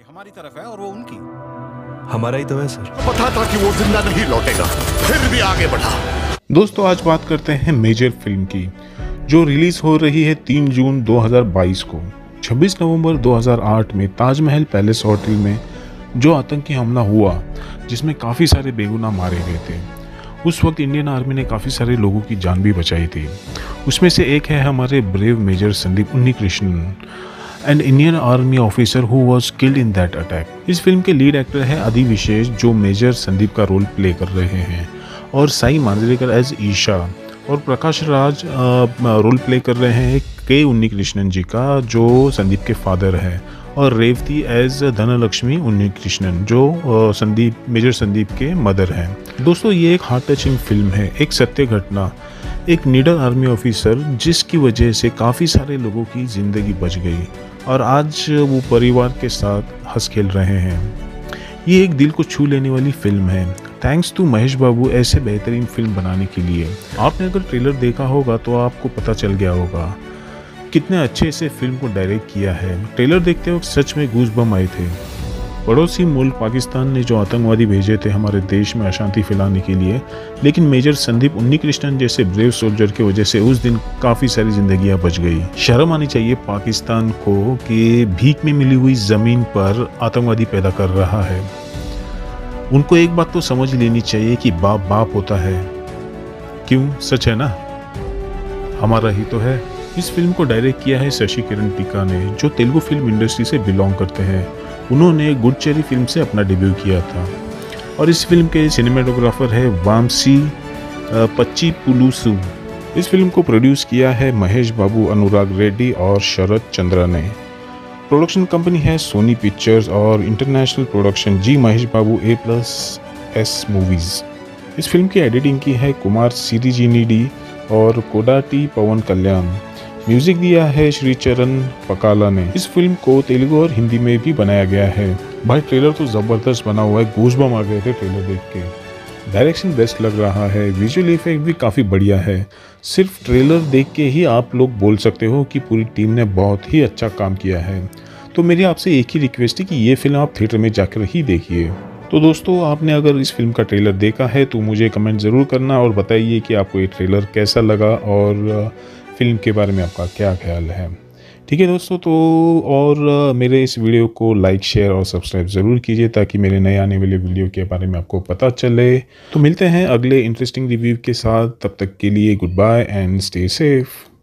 हमारी तरफ है और वो उनकी। हमारा ही तो है सर। पता था कि वो जिंदा नहीं लौटेगा, फिर भी आगे बढ़ा। दोस्तों आज बात करते हैं मेजर फिल्म की, जो रिलीज हो रही है 3 जून 2022 को। 26 नवंबर 2008 में ताजमहल पैलेस होटल में जो आतंकी हमला हुआ, जिसमें काफ़ी सारे बेगुनाह मारे गए थे, उस वक्त इंडियन आर्मी ने काफ़ी सारे लोगों की जान भी बचाई थी। उसमें से एक है हमारे brave major Sandeep Unnikrishnan, an Indian army officer who was killed in that attack. इस फिल्म के लीड एक्टर है आदि विशेष, जो मेजर संदीप का रोल प्ले कर रहे हैं, और साई मांजरेकर एज ईशा, और प्रकाश राज रोल प्ले कर रहे हैं के उन्नीकृष्णन जी का, जो संदीप के फादर है, और रेवती एज धनलक्ष्मी उन्नीकृष्णन, जो मेजर संदीप के मदर हैं। दोस्तों ये एक हार्ट टचिंग फिल्म है, एक सत्य घटना, एक निडर आर्मी ऑफिसर जिसकी वजह से काफ़ी सारे लोगों की ज़िंदगी बच गई और आज वो परिवार के साथ हंस खेल रहे हैं। ये एक दिल को छू लेने वाली फिल्म है। थैंक्स टू महेश बाबू ऐसे बेहतरीन फिल्म बनाने के लिए। आपने अगर ट्रेलर देखा होगा तो आपको पता चल गया होगा कितने अच्छे से फिल्म को डायरेक्ट किया है। ट्रेलर देखते वक्त सच में गूज़बम्प आए थे। पड़ोसी मुल्क पाकिस्तान ने जो आतंकवादी भेजे थे हमारे देश में अशांति फैलाने के लिए, लेकिन मेजर संदीप उन्नीकृष्णन जैसे ब्रेव सोल्जर की वजह से उस दिन काफ़ी सारी जिंदगियां बच गई। शर्म आनी चाहिए पाकिस्तान को कि भीख में मिली हुई ज़मीन पर आतंकवादी पैदा कर रहा है। उनको एक बात तो समझ लेनी चाहिए कि बाप बाप होता है। क्यों? सच है ना, हमारा ही तो है। इस फिल्म को डायरेक्ट किया है शशि किरण टीका ने, जो तेलुगु फिल्म इंडस्ट्री से बिलोंग करते हैं। उन्होंने गुडचेरी फिल्म से अपना डेब्यू किया था। और इस फिल्म के सिनेमेटोग्राफर है वामसी पच्चीपुलुसु। इस फिल्म को प्रोड्यूस किया है महेश बाबू, अनुराग रेड्डी और शरद चंद्रा ने। प्रोडक्शन कंपनी है सोनी पिक्चर्स और international production G Mahesh Babu A+S movies. इस फिल्म की एडिटिंग की है कुमार सिरिजिनीडी और कोडाटी पवन कल्याण। म्यूजिक दिया है श्रीचरण पकाला ने। इस फिल्म को तेलुगु और हिंदी में भी बनाया गया है। भाई ट्रेलर तो ज़बरदस्त बना हुआ है, गूज़बम्प आ गए थे ट्रेलर देख के। डायरेक्शन बेस्ट लग रहा है, विजुअल इफेक्ट भी काफ़ी बढ़िया है। सिर्फ ट्रेलर देख के ही आप लोग बोल सकते हो कि पूरी टीम ने बहुत ही अच्छा काम किया है। तो मेरी आपसे एक ही रिक्वेस्ट है कि ये फिल्म आप थिएटर में जाकर ही देखिए। तो दोस्तों आपने अगर इस फिल्म का ट्रेलर देखा है तो मुझे कमेंट ज़रूर करना और बताइए कि आपको ये ट्रेलर कैसा लगा और फिल्म के बारे में आपका क्या ख्याल है। ठीक है दोस्तों, तो और मेरे इस वीडियो को लाइक, शेयर और सब्सक्राइब ज़रूर कीजिए ताकि मेरे नए आने वाले वीडियो के बारे में आपको पता चले। तो मिलते हैं अगले इंटरेस्टिंग रिव्यू के साथ, तब तक के लिए goodbye and stay safe.